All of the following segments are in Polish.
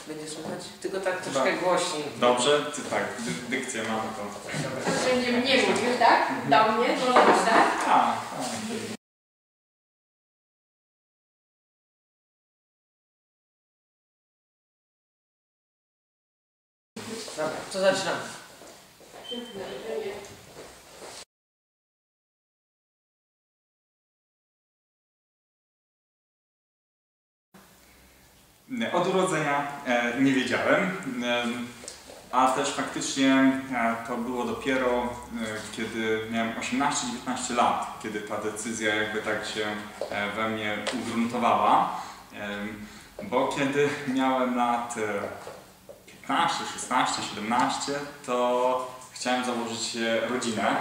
Będzie słychać? Tylko tak troszkę głośniej. Dobrze? Tak, dykcję mamy to. Będzie mnie mówił, tak? Do mnie, może być, tak? Tak. Dobra, to zaczynamy. Od urodzenia nie wiedziałem, a też faktycznie to było dopiero kiedy miałem 18-19 lat, kiedy ta decyzja jakby tak się we mnie ugruntowała, bo kiedy miałem lat 15, 16, 17, to chciałem założyć rodzinę,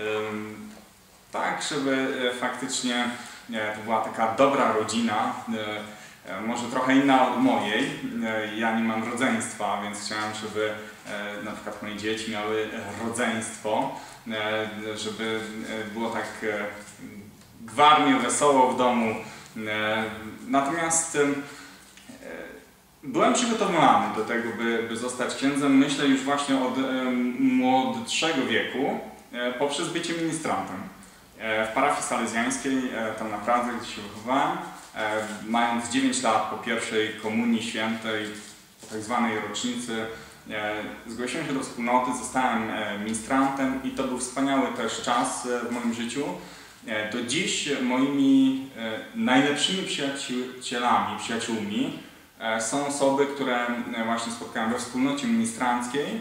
tak żeby faktycznie to była taka dobra rodzina, może trochę inna od mojej. Ja nie mam rodzeństwa, więc chciałem, żeby na przykład moje dzieci miały rodzeństwo, żeby było tak gwarnie, wesoło w domu. Natomiast byłem przygotowany do tego, by zostać księdzem, myślę już właśnie od młodszego wieku, poprzez bycie ministrantem. W parafii salezjańskiej, tam na Pradze, gdzie się wychowałem, mając 9 lat po pierwszej komunii świętej, po tak zwanej rocznicy, zgłosiłem się do wspólnoty, zostałem ministrantem i to był wspaniały też czas w moim życiu. Do dziś moimi najlepszymi przyjaciółmi są osoby, które właśnie spotkałem we wspólnocie ministranckiej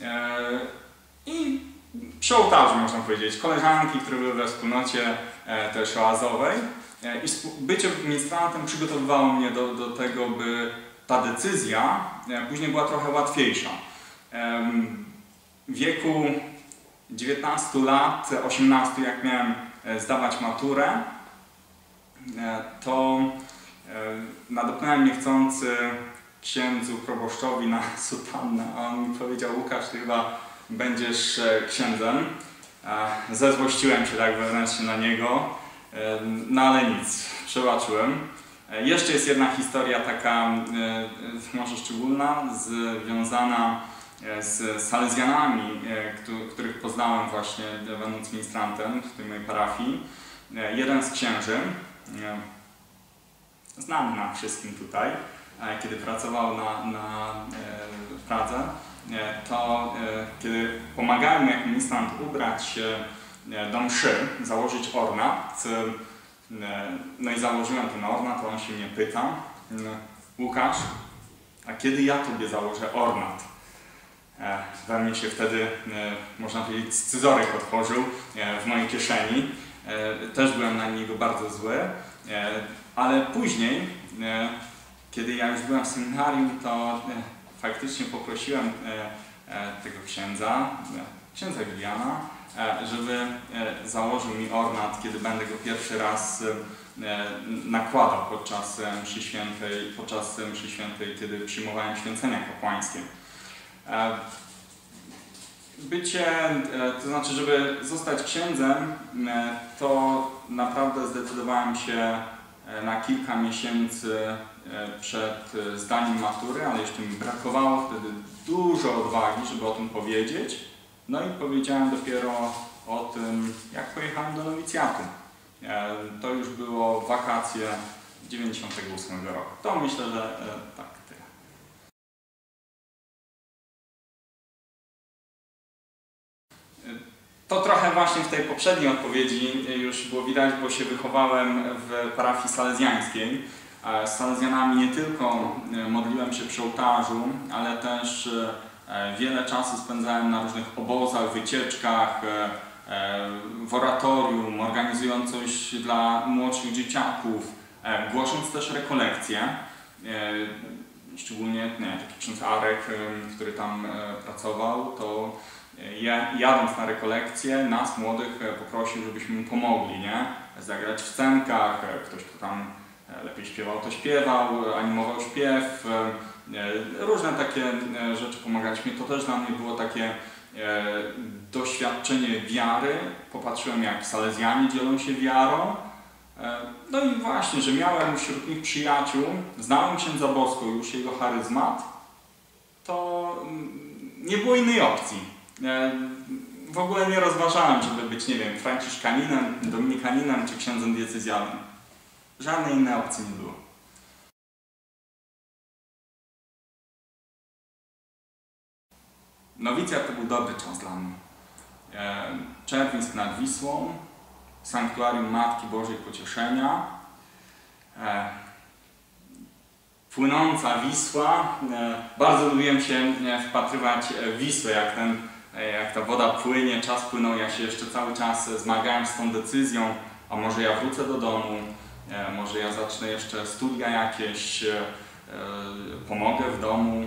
i przy ołtarzu, można powiedzieć, koleżanki, które były we wspólnocie też oazowej. I bycie ministrantem przygotowywało mnie do tego, by ta decyzja później była trochę łatwiejsza. W wieku 19 lat, 18, jak miałem zdawać maturę, to nadepnąłem niechcący księdzu proboszczowi na sutannę, a on mi powiedział: Łukasz, ty chyba będziesz księdzem. Zezłościłem się tak wewnętrznie na niego, no ale nic, przebaczyłem. Jeszcze jest jedna historia taka może szczególna, związana z salezjanami, których poznałem właśnie będąc ministrantem w tej mojej parafii. Jeden z księży, znany nam wszystkim tutaj, kiedy pracował na Pradze, to kiedy pomagałem mu jako ministrant ubrać się do mszy, założyć ornat, no i założyłem ten ornat, on się mnie pyta: Łukasz, a kiedy ja tobie założę ornat? We mnie się wtedy, można powiedzieć, scyzoryk otworzył w mojej kieszeni. Też byłem na niego bardzo zły, ale później, kiedy ja już byłem w seminarium, to faktycznie poprosiłem tego księdza Juliana, żeby założył mi ornat, kiedy będę go pierwszy raz nakładał podczas mszy świętej, kiedy przyjmowałem święcenia kapłańskie. To znaczy, żeby zostać księdzem, to naprawdę zdecydowałem się na kilka miesięcy przed zdaniem matury, ale jeszcze mi brakowało wtedy dużo odwagi, żeby o tym powiedzieć. No i powiedziałem dopiero o tym, jak pojechałem do nowicjatu. To już było wakacje 98 roku. To myślę, że tak, tyle. To trochę właśnie w tej poprzedniej odpowiedzi już było widać, bo się wychowałem w parafii salezjańskiej. Z salezjanami nie tylko modliłem się przy ołtarzu, ale też wiele czasu spędzałem na różnych obozach, wycieczkach, w oratorium, organizując coś dla młodszych dzieciaków, głosząc też rekolekcje. Szczególnie taki ksiądz Arek, który tam pracował, to jadąc na rekolekcje, nas młodych poprosił, żebyśmy mu pomogli, nie? Zagrać w scenkach, ktoś kto tam lepiej śpiewał, to śpiewał, animował śpiew, różne takie rzeczy pomagaliśmy. To też dla mnie było takie doświadczenie wiary. Popatrzyłem, jak salezjanie dzielą się wiarą. No i właśnie, że miałem wśród nich przyjaciół, znałem księdza Bosko, już jego charyzmat, to nie było innej opcji. W ogóle nie rozważałem, żeby być, nie wiem, franciszkaninem, dominikaninem czy księdzem diecezjalnym. Żadnej innej opcji nie było. Nowicjat to był dobry czas dla mnie. Czerwińsk nad Wisłą, sanktuarium Matki Bożej Pocieszenia, płynąca Wisła. Bardzo lubiłem się wpatrywać w Wisłę, jak ta woda płynie, czas płynął, ja się jeszcze cały czas zmagałem z tą decyzją, a może ja wrócę do domu, może ja zacznę jeszcze studia jakieś, pomogę w domu.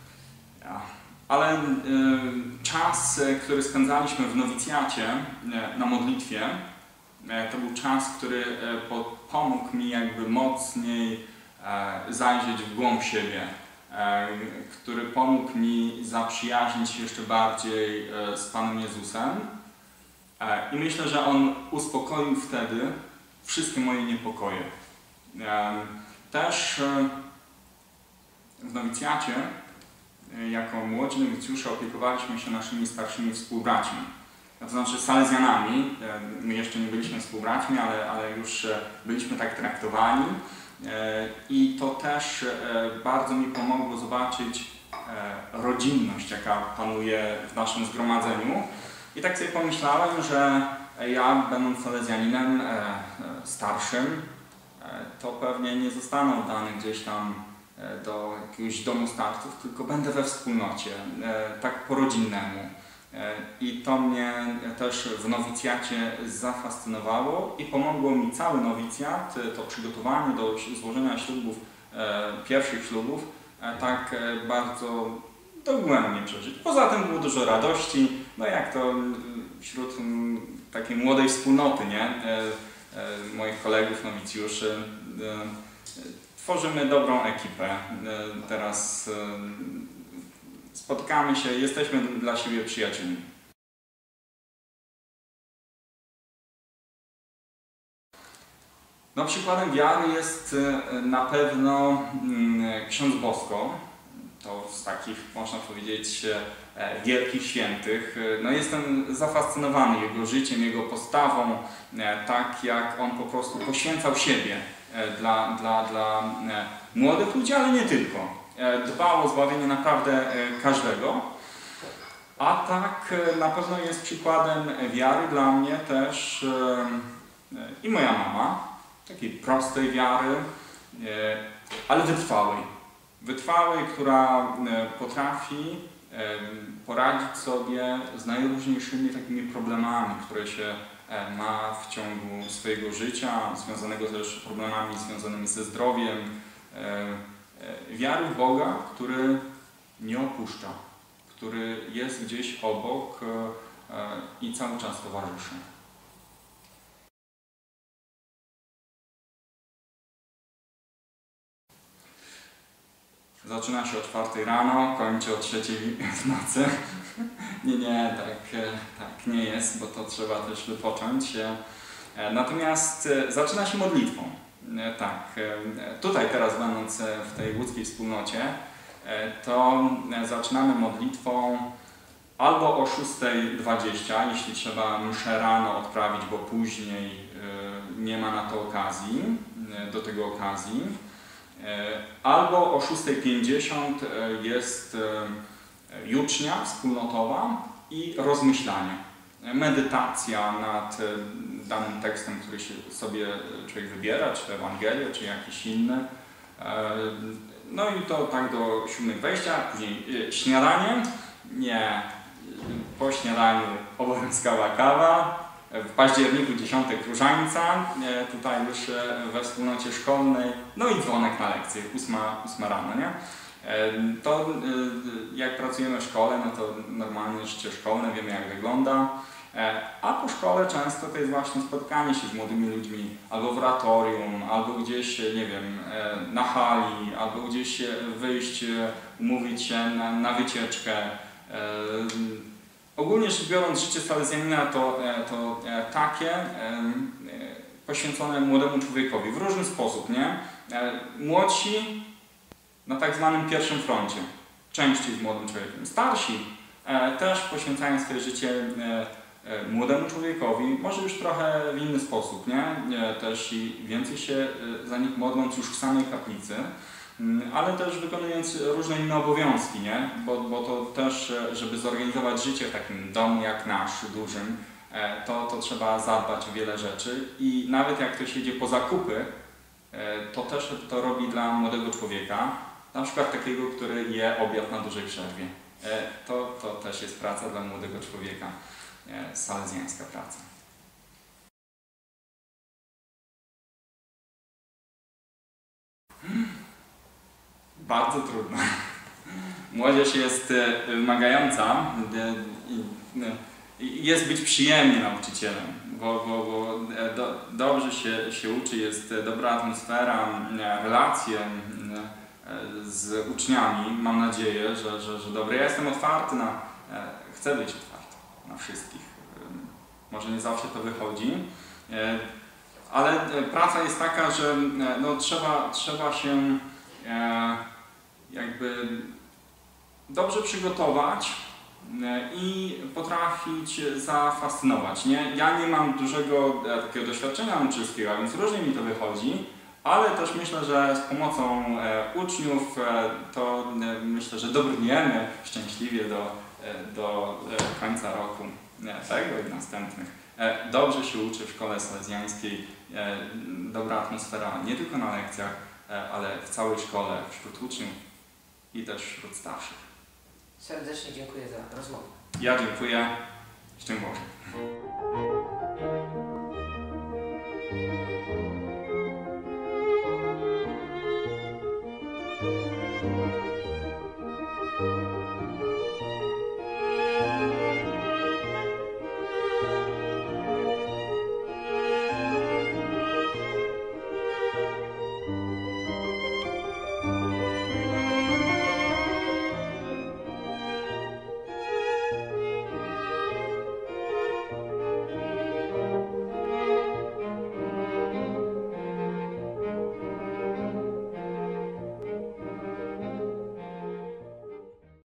Ale czas, który spędzaliśmy w nowicjacie na modlitwie, to był czas, który pomógł mi jakby mocniej zajrzeć w głąb siebie, który pomógł mi zaprzyjaźnić się jeszcze bardziej z Panem Jezusem. I myślę, że On uspokoił wtedy wszystkie moje niepokoje. Też w nowicjacie jako młodzi nowicjusze opiekowaliśmy się naszymi starszymi współbraćmi. To znaczy salezjanami. My jeszcze nie byliśmy współbraćmi, ale już byliśmy tak traktowani. I to też bardzo mi pomogło zobaczyć rodzinność, jaka panuje w naszym zgromadzeniu. I tak sobie pomyślałem, że ja, będąc salezjaninem starszym, to pewnie nie zostanę oddany gdzieś tam do jakiegoś domu starców, tylko będę we wspólnocie, tak po rodzinnemu. I to mnie też w nowicjacie zafascynowało i pomogło mi cały nowicjat, to przygotowanie do złożenia ślubów, pierwszych ślubów, tak bardzo dogłębnie przeżyć. Poza tym było dużo radości, no jak to wśród takiej młodej wspólnoty, nie? Moich kolegów, nowicjuszy. Tworzymy dobrą ekipę. Teraz spotykamy się, jesteśmy dla siebie przyjaciółmi. No, przykładem wiary jest na pewno ksiądz Bosko. To z takich, można powiedzieć, wielkich świętych. No, jestem zafascynowany jego życiem, jego postawą, tak jak on po prostu poświęcał siebie dla młodych ludzi, ale nie tylko. Dbał o zbawienie naprawdę każdego. A tak na pewno jest przykładem wiary dla mnie też i moja mama, takiej prostej wiary, ale wytrwałej. Wytrwałej, która potrafi poradzić sobie z najróżniejszymi takimi problemami, które się ma w ciągu swojego życia, związanego też problemami związanymi ze zdrowiem. Wiary w Boga, który nie opuszcza, który jest gdzieś obok i cały czas towarzyszy. Zaczyna się o 4 rano, kończy o 3 w nocy. Nie, tak nie jest, bo to trzeba też wypocząć. Natomiast zaczyna się modlitwą. Tak, tutaj teraz będąc w tej łódzkiej wspólnocie, to zaczynamy modlitwą albo o 6:20, jeśli trzeba mszę rano odprawić, bo później nie ma na to okazji, do tego okazji, albo o 6:50 jest jucznia wspólnotowa i rozmyślanie. Medytacja nad danym tekstem, który się sobie człowiek wybiera, czy to Ewangelię, czy jakiś inny. No i to tak do 7:20, później śniadanie. Nie, po śniadaniu obowiązkowa kawa. W październiku 10 różańca, tutaj już we wspólnocie szkolnej. No i dzwonek na lekcję, 8 rano, nie? To jak pracujemy w szkole, no to normalnie życie szkolne, wiemy jak wygląda. A po szkole często to jest właśnie spotkanie się z młodymi ludźmi, albo w oratorium, albo gdzieś, nie wiem, na hali, albo gdzieś wyjść, umówić się na wycieczkę. Ogólnie rzecz biorąc, życie salezjanina to takie poświęcone młodemu człowiekowi w różny sposób, nie? Młodsi na tak zwanym pierwszym froncie. częściej z młodym człowiekiem. Starsi też poświęcają swoje życie młodemu człowiekowi, może już trochę w inny sposób, nie? Też i więcej się za nich modląc już w samej kaplicy, ale też wykonując różne inne obowiązki, nie? Bo to też, żeby zorganizować życie w takim domu jak nasz, dużym, to trzeba zadbać o wiele rzeczy i nawet jak ktoś jedzie po zakupy, to też to robi dla młodego człowieka, na przykład takiego, który je obiad na dużej przerwie. To też jest praca dla młodego człowieka, salezjańska praca. Bardzo trudno. Młodzież jest wymagająca i jest być przyjemnie nauczycielem, bo dobrze się uczy, jest dobra atmosfera, relacje z uczniami. Mam nadzieję, że dobre. Ja jestem otwarty chcę być otwarty na wszystkich. Może nie zawsze to wychodzi, ale praca jest taka, że no, trzeba się jakby dobrze przygotować i potrafić zafascynować. Nie? Ja nie mam dużego takiego doświadczenia nauczycielskiego, więc różnie mi to wychodzi, ale też myślę, że z pomocą uczniów to myślę, że dobrniemy szczęśliwie do końca roku tego i następnych. Dobrze się uczy w szkole salezjańskiej, dobra atmosfera nie tylko na lekcjach, ale w całej szkole, wśród uczniów i też wśród starszych. Serdecznie dziękuję za rozmowę. Ja dziękuję. Szczęść Boże.